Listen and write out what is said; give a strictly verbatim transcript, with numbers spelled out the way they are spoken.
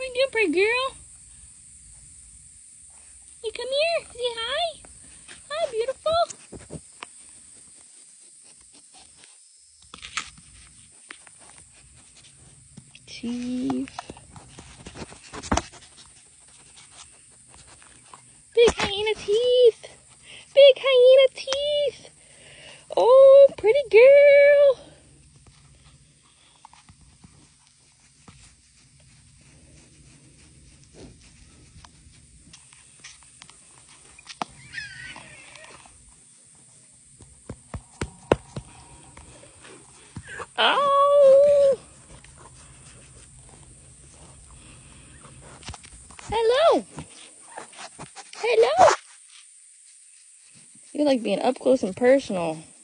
you doing, pretty girl? You come here. Say hi. Hi, beautiful. Teeth. Big hyena teeth. Big hyena teeth. Oh, pretty girl. Oh. Hello. Hello. You like being up close and personal.